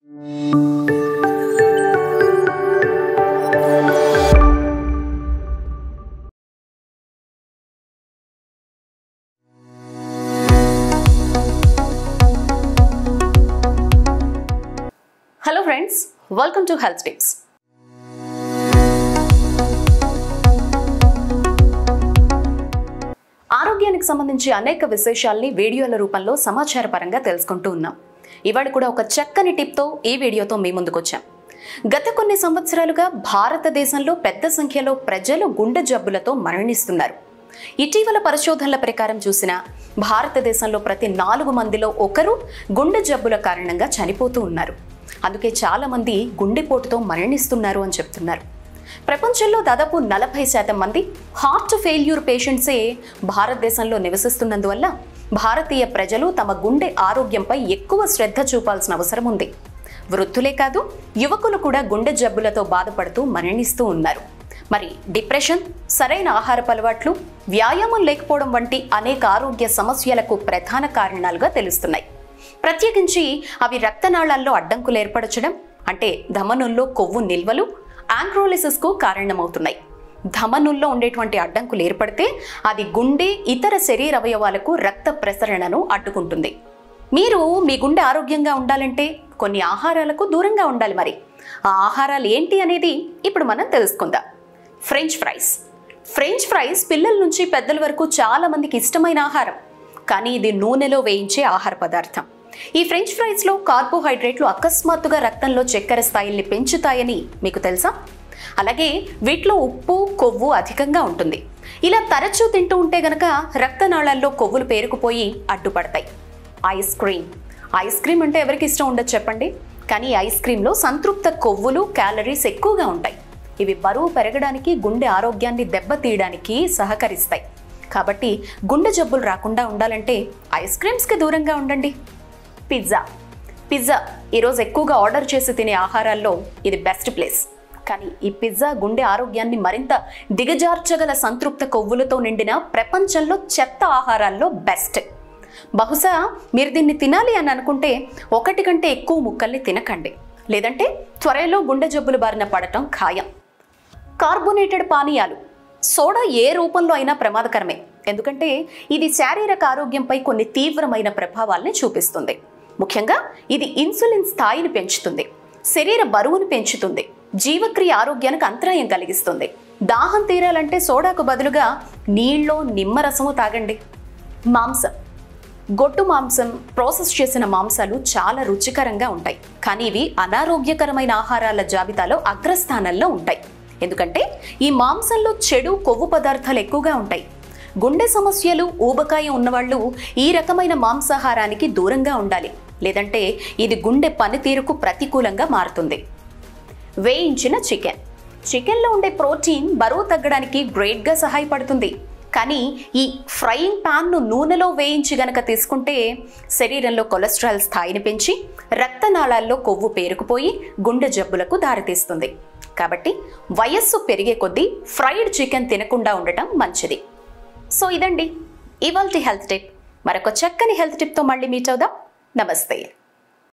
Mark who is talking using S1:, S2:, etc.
S1: Hello friends, welcome to Health Tips. ఆరోగ్యానికి సంబంధించి అనేక విశేషాలని వీడియోల రూపంలో సమాచార పరంగా తెలుసుకుంటూ ఉన్నాం. ఇవాళ కూడా ఒక చక్కని టిప్తో ఈ వీడియోతో మీ ముందుకు వచ్చాం. గత కొన్ని సంవత్సరాలుగా భారతదేశంలో పెద్ద సంఖ్యలో ప్రజలు గుండె జబ్బులతో మరణిస్తున్నారు. ఇటీవల పరిశోధనల ప్రకారం చూసిన భారతదేశంలో ప్రతి 4 మందిలో ఒకరు గుండె జబ్బుల కారణంగా చనిపోతూ ఉన్నారు. అందుకే చాలా మంది గుండెపోటుతో మరణిస్తున్నారు అని చెప్తున్నారు. ప్రపంచంలో దాదాపు 40% మంది హార్ట్ ఫెయిల్యూర్ పేషెంట్సే భారతదేశంలో నివసిస్తున్నందువల్ల భారతీయ ప్రజలు తమ గుండె ఆరోగ్యంపై ఎక్కువ శ్రద్ధ చూపాల్సిన అవసరం ఉంది. వృద్ధులే కాదు, యువకులు కూడా గుండె జబ్బులతో బాధపడుతూ మరణిస్తూ ఉన్నారు. మరి డిప్రెషన్, సరైన ఆహారపు అలవాట్లు, వ్యాయామం లేకపోవడం వంటి అనేక ఆరోగ్య సమస్యలకు ప్రధాన కారణాలుగా తెలుస్తున్నాయి. ప్రత్యేకించి అవి రక్తనాళాల్లో అడ్డంకులు ఏర్పరచడం, అంటే ధమనుల్లో కొవ్వు నిల్వలు, యాంక్రోలిసిస్కు కారణమవుతున్నాయి. ధమనుల్లో ఉండేటువంటి అడ్డంకులు ఏర్పడితే అది గుండె, ఇతర శరీర అవయవాలకు రక్త ప్రసరణను అడ్డుకుంటుంది. మీరు మీ గుండె ఆరోగ్యంగా ఉండాలంటే కొన్ని ఆహారాలకు దూరంగా ఉండాలి. మరి ఆ ఆహారాలు ఏంటి అనేది ఇప్పుడు మనం తెలుసుకుందాం. ఫ్రెంచ్ ఫ్రైస్ పిల్లల నుంచి పెద్దల వరకు చాలా మందికి ఇష్టమైన ఆహారం. కానీ ఇది నూనెలో వేయించే ఆహార పదార్థం. ఈ ఫ్రెంచ్ ఫ్రైస్లో కార్బోహైడ్రేట్లు అకస్మాత్తుగా రక్తంలో చక్కెర స్థాయిల్ని పెంచుతాయని మీకు తెలుసా? అలాగే వీటిలో ఉప్పు, కొవ్వు అధికంగా ఉంటుంది. ఇలా తరచూ తింటూ ఉంటే గనక రక్తనాళాల్లో కొవ్వులు పేరుకుపోయి అడ్డుపడతాయి. ఐస్ క్రీమ్ అంటే ఎవరికి ఇష్టం ఉండదు చెప్పండి? కానీ ఐస్ క్రీంలో సంతృప్త కొవ్వులు, క్యాలరీస్ ఎక్కువగా ఉంటాయి. ఇవి బరువు పెరగడానికి, గుండె ఆరోగ్యాన్ని దెబ్బతీయడానికి సహకరిస్తాయి. కాబట్టి గుండె జబ్బులు రాకుండా ఉండాలంటే ఐస్ క్రీమ్స్కి దూరంగా ఉండండి. పిజ్జా ఈరోజు ఎక్కువగా ఆర్డర్ చేసి తినే ఆహారాల్లో ఇది బెస్ట్ ప్లేస్. కానీ ఈ పిజ్జా గుండె ఆరోగ్యాన్ని మరింత దిగజార్చగల సంతృప్త కొవ్వులతో నిండిన ప్రపంచంలో చెత్త ఆహారాల్లో బెస్ట్. బహుశా మీరు దీన్ని తినాలి అని అనుకుంటే 1 కంటే ఎక్కువ ముక్కల్ని తినకండి, లేదంటే త్వరలో గుండె జబ్బుల బారిన పడటం ఖాయం. కార్బోనేటెడ్ పానీయాలు, సోడా ఏ రూపంలో అయినా ప్రమాదకరమే. ఎందుకంటే ఇది శారీరక ఆరోగ్యంపై కొన్ని తీవ్రమైన ప్రభావాల్ని చూపిస్తుంది. ముఖ్యంగా ఇది ఇన్సులిన్ స్థాయిని పెంచుతుంది, శరీర బరువును పెంచుతుంది, జీవక్రియ ఆరోగ్యానికి అంతరాయం కలిగిస్తుంది. దాహం తీరాలంటే సోడాకు బదులుగా నీళ్ళో నిమ్మరసము తాగండి. గొడ్డు మాంసం, ప్రాసెస్ చేసిన మాంసాలు చాలా రుచికరంగా ఉంటాయి. కానీ ఇవి అనారోగ్యకరమైన ఆహారాల జాబితాలో అగ్రస్థానంలో ఉంటాయి. ఎందుకంటే ఈ మాంసంలో చెడు, కొవ్వు పదార్థాలు ఎక్కువగా ఉంటాయి. గుండె సమస్యలు, ఊబకాయం ఉన్నవాళ్ళు ఈ రకమైన మాంసాహారానికి దూరంగా ఉండాలి, లేదంటే ఇది గుండె పనితీరుకు ప్రతికూలంగా మారుతుంది. వేయించిన చికెన్లో ఉండే ప్రోటీన్ బరువు తగ్గడానికి గ్రేట్గా సహాయపడుతుంది. కానీ ఈ ఫ్రైయింగ్ ప్యాన్ను నూనెలో వేయించి గనక తీసుకుంటే శరీరంలో కొలెస్ట్రాల్ స్థాయిని పెంచి రక్తనాళాల్లో కొవ్వు పేరుకుపోయి గుండె జబ్బులకు దారితీస్తుంది. కాబట్టి వయస్సు పెరిగే కొద్దీ ఫ్రైడ్ చికెన్ తినకుండా ఉండటం మంచిది. సో ఇదండి ఇవాల్టి హెల్త్ టిప్. మరొక చక్కని హెల్త్ టిప్తో మళ్ళీ మీట్ అవుదాం. నమస్తే.